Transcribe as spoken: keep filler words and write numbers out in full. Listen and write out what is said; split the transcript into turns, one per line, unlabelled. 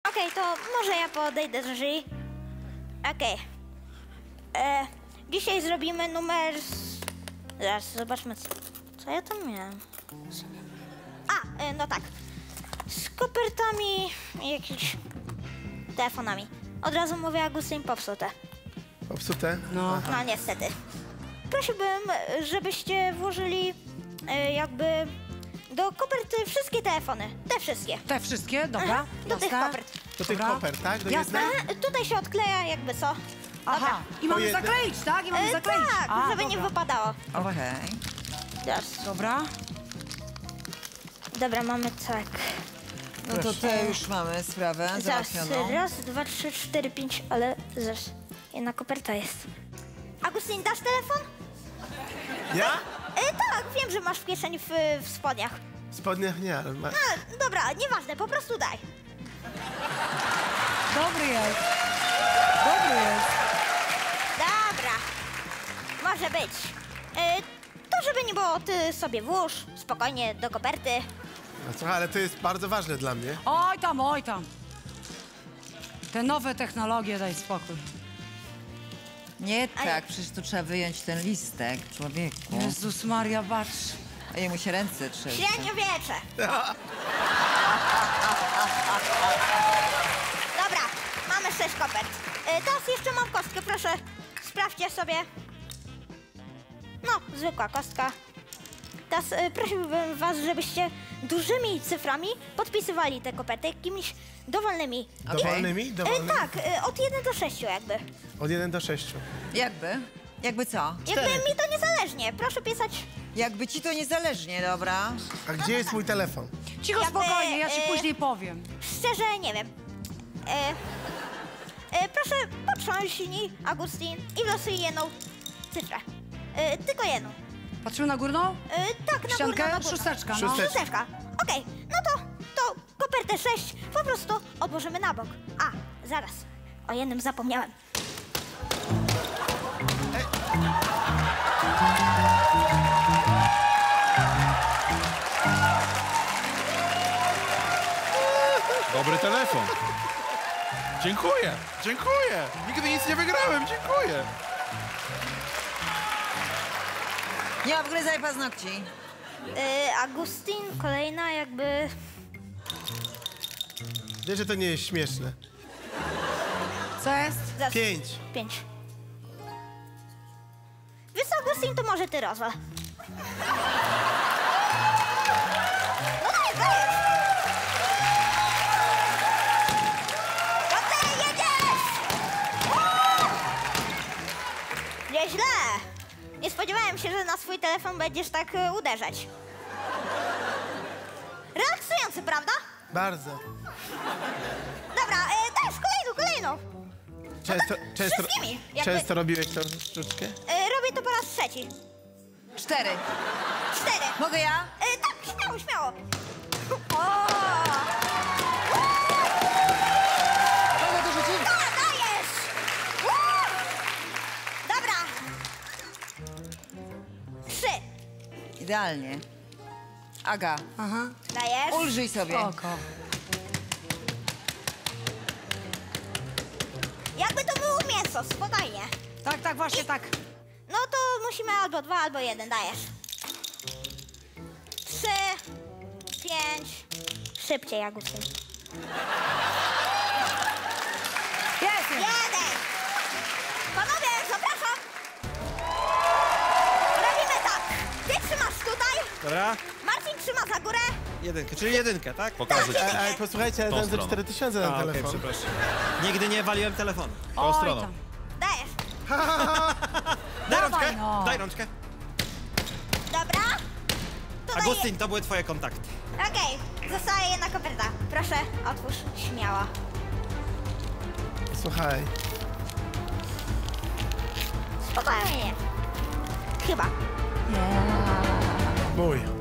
Okej, okay, to może ja podejdę do drzwi. Okej. Okay. E, dzisiaj zrobimy numer... Z... Zaraz, zobaczmy, co, co ja tam miałem. A, e, no tak. Z kopertami i jakimiś telefonami. Od razu mówię, Agustyn, popsute.
Popsute?
No.
Aha.
No niestety. Prosiłbym, żebyście włożyli e, jakby do koperty wszystkie telefony. Te wszystkie.
Te wszystkie? Dobra,
Aha, do tych
jasne.
kopert.
Do tych
Dobra.
kopert, tak? Do
Jasne.
jednej?
E, tutaj się odkleja jakby co.
Aha, i mamy
jedne-
zakleić, tak? I mamy
E,
zakleić.
tak,
A,
żeby nie
dobra.
wypadało.
Okej.
Teraz.
Dobra.
Dobra, mamy tak.
No to te już mamy sprawę
Zaraz,
załatwioną.
raz, dwa, trzy, cztery, pięć, ale zaraz. Jedna koperta jest. Agustyn, dasz telefon?
Ja?
E, tak, wiem, że masz w kieszeni w, w spodniach.
W spodniach nie, ale... Ma...
No, dobra, nieważne, po prostu daj.
Dobry jest. Dobry jest.
Dobra, może być. E, to żeby nie było, ty sobie włóż, spokojnie, do koperty.
No słuchaj, ale to jest bardzo ważne dla mnie.
Oj tam, oj tam. Te nowe technologie, daj spokój.
Nie
Ale-
tak, przecież tu trzeba wyjąć ten listek, człowieku.
Jezus Maria, patrz.
A jemu się ręce trzęsą.
Średniowiecze. Dobra, mamy sześć kopert. E, teraz jeszcze mam kostkę, proszę, sprawdźcie sobie. No, zwykła kostka. Teraz e, prosiłbym was, żebyście dużymi cyframi podpisywali te koperty jakimiś dowolnymi.
Dowolnymi?
E,
Dowolnymi?
tak, e, od jeden do sześciu jakby.
Od jeden do sześciu.
Jakby? Jakby co?
Jakby mi to niezależnie. Proszę pisać.
Jakby ci to niezależnie, dobra?
A gdzie jest mój telefon?
Cicho,
Jakby,
spokojnie, ja ci
e,
później powiem.
Szczerze nie wiem. E, e, proszę potrząśnij, Agustyn, i wylosuj jedną cyfrę. E, tylko jedną.
Patrzymy na górną?
E, tak, na
Ściankę?
górną, na górną.
Szósteczka, no.
Szósteczka.
Szósteczka. Okej, no to, to kopertę sześć po prostu odłożymy na bok. A, zaraz, o jednym zapomniałem.
Dobry telefon. Dziękuję, dziękuję. Nigdy nic nie wygrałem, dziękuję.
Nie obgryzaj paznokci.
E, Agustyn, kolejna jakby...
Wiesz, że to nie jest śmieszne.
Co jest?
Zaraz.
Pięć.
Pięć. Wiesz co, Agustyn, to może ty rozwal. No daj, dajesz! Dobrze, jedziesz! Uuu! Nieźle! Nie spodziewałem się, że na swój telefon będziesz tak e, uderzać. Relaksujący, prawda?
Bardzo.
Dobra, e, dajesz kolejną, kolejną.
Często, często,
wszystkimi, jakby-
często robiłeś tą sztuczkę?
E, robię to po raz trzeci.
Cztery.
Cztery.
Mogę ja?
E, tak, śmiało, śmiało. O!
Mogę to rzucić?
Tak, dajesz! Uuu! Dobra. Trzy.
Idealnie. Aga,
Aha.
Dajesz.
ulżyj sobie.
Oko.
Jakby to było mięso, spokojnie.
Tak, tak, właśnie tak.
No to musimy albo dwa, albo jeden, dajesz. Trzy, pięć. Szybciej, Agustyn.
Jest, jest.
Jeden. Panowie, zapraszam. Robimy tak. Ty trzymasz tutaj,
Dobra,
Marcin trzyma za górę.
jedynkę, czyli jedynkę, tak?
Pokażę ci.
Ej, ej, posłuchajcie, ja
Tą
dam ze
stroną.
cztery tysiące na
A, okej,
telefon.
przepraszam. Nigdy nie waliłem telefonu.
Tą
Oj
stroną.
tam.
Dajesz.
Daj
Dawaj,
rączkę,
no.
daj rączkę.
Dobra. To daję-
Agustyn, to były twoje kontakty.
Okej, zostaje jedna koperta. Proszę, otwórz śmiało.
Słuchaj,
Spokojnie. Chyba.
mój.